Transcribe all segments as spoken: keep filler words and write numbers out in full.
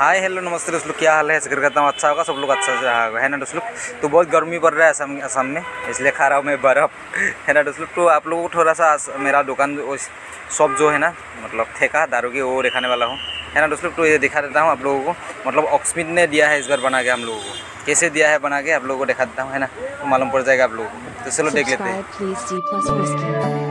Hi hello नमस्ते दोस्त लोग, क्या हाल है? जिक्र करता हूँ अच्छा होगा, सब लोग अच्छा से रहा होगा, है ना दोस्त लोग। तो बहुत गर्मी पड़ रहा है असम असम में, इसलिए खा रहा हूँ मैं बर्फ़, है ना दोस्त लोग। तो आप लोगों को थोड़ा सा मेरा दुकान शॉप जो है ना, मतलब ठेका दारू की, वो दिखाने वाला हूँ, है ना दोस्त लोग। तो ये दिखा देता हूँ आप लोगों को, मतलब ऑक्समिट ने दिया है इस बार बना के हम लोगों को, कैसे दिया है बना के आप लोगों को दिखा देता हूँ, है ना। तो मालूम पड़ जाएगा आप लोगों को, तो चलो देख लेते हैं।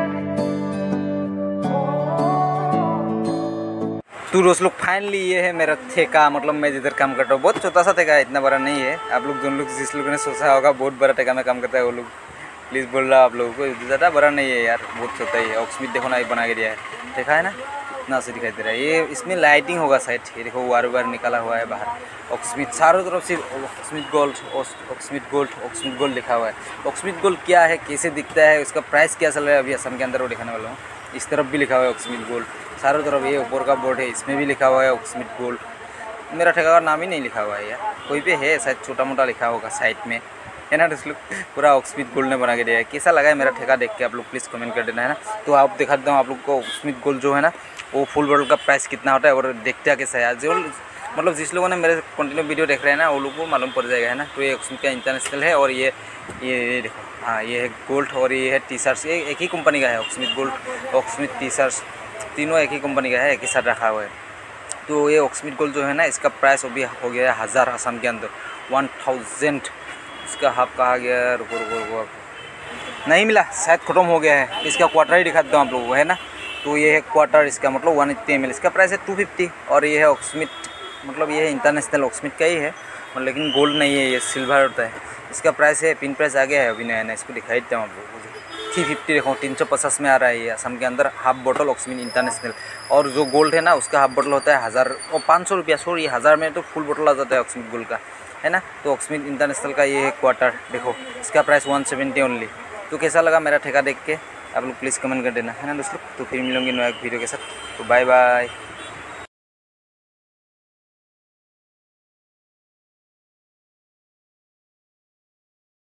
तो दोस्त लोग फाइनली ये है मेरा ठेका, मतलब मैं जिधर काम करता हूँ। बहुत छोटा सा ठेका है, इतना बड़ा नहीं है। आप लोग जो लोग जिस लोगों ने सोचा होगा बहुत बड़ा ठेका में काम करता है, वो लोग प्लीज़ बोल रहा आप लोगों को, ज़्यादा बड़ा नहीं है यार, बहुत छोटा ही है। ऑक्समिट देखो ना, एक बना के दिया है, देखा है ना, इतना से दिखाई दे रहा है। ये इसमें लाइटिंग होगा शायद, ये देखो वार वार निकाला हुआ है बाहर। ऑक्समिट चारों तरफ से Oxmit gold, Oxmit gold, Oxmit gold लिखा हुआ है। ऑक्समिट गोल्ड क्या है, कैसे दिखता है, उसका प्राइस क्या चल रहा है अभी असम के अंदर, वो दिखाने वाला हूँ। इस तरफ भी लिखा हुआ है ऑक्समिट गोल्ड, चारों तरफ। ये ऊपर का बोर्ड है, इसमें भी लिखा हुआ है ऑक्समिट गोल्ड। मेरा ठेका का नाम ही नहीं लिखा हुआ है यार, कोई पे है शायद, छोटा मोटा लिखा होगा साइड में, है ना दोस्त लोग। पूरा ऑक्समिट गोल्ड ने बना के दिया है। कैसा लगा है मेरा ठेका देख के आप लोग प्लीज़ कमेंट कर देना, है ना। तो आप दिखा देता हूँ आप लोग को ऑक्समिट गोल्ड जो है ना, वो फुल बॉटल का प्राइस कितना होता है और देखते हैं कैसा है। जो मतलब जिस लोगों ने मेरे कंटिन्यू वीडियो देख रहे हैं ना, वो लोग को मालूम पड़ जाएगा, है ना। तो ये ऑक्समिट का इंटरनेशनल है, और ये ये देखो, हाँ ये है गोल्ड, और ये है टी शर्ट्स, ये एक ही कंपनी का है, Oxmit gold, Oxmit T shirts, तीनों एक ही कंपनी का है, एक ही साथ रखा हुआ है। तो ये ऑक्समिट गोल्ड जो है ना, इसका प्राइस अभी हो गया है हज़ार असम के अंदर, वन थाउजेंड। इसका हाफ कहा गया, रुको रुको रुको, नहीं मिला शायद, ख़त्म हो गया है। इसका क्वार्टर ही दिखा देता हूँ आप लोगों को, है ना। तो ये है क्वार्टर, इसका मतलब वन एट्टी एम एल, इसका प्राइस है टू फिफ्टी। और ये है ऑक्समिट, मतलब ये है इंटरनेशनल ऑक्समिट का ही है, लेकिन गोल्ड नहीं है, ये सिल्वर होता है। इसका प्राइस है, पिन प्राइस आ गया है अभी नया नया, इसको दिखाई देता हूँ आप लोगों को। थ्री फिफ्टी देखो, तीन सौ पचास में आ रहा है ये असम के अंदर, हाफ बोतल ऑक्समिट इंटरनेशनल। और जो गोल्ड है ना, उसका हाफ बोतल होता है हज़ार और पाँच सौ रुपया, सॉरी हज़ार में तो फुल बोतल आ जाता है ऑक्समिट गोल्ड का, है ना। तो ऑक्समिट इंटरनेशनल का ये है क्वार्टर, देखो इसका प्राइस वन सेवेंटी ओनली। तो कैसा लगा मेरा ठेका देख के आप लोग प्लीज़ कमेंट कर देना, है ना दोस्तों। तो फिर मिलूंगी नया वीडियो के साथ, तो बाय बाय।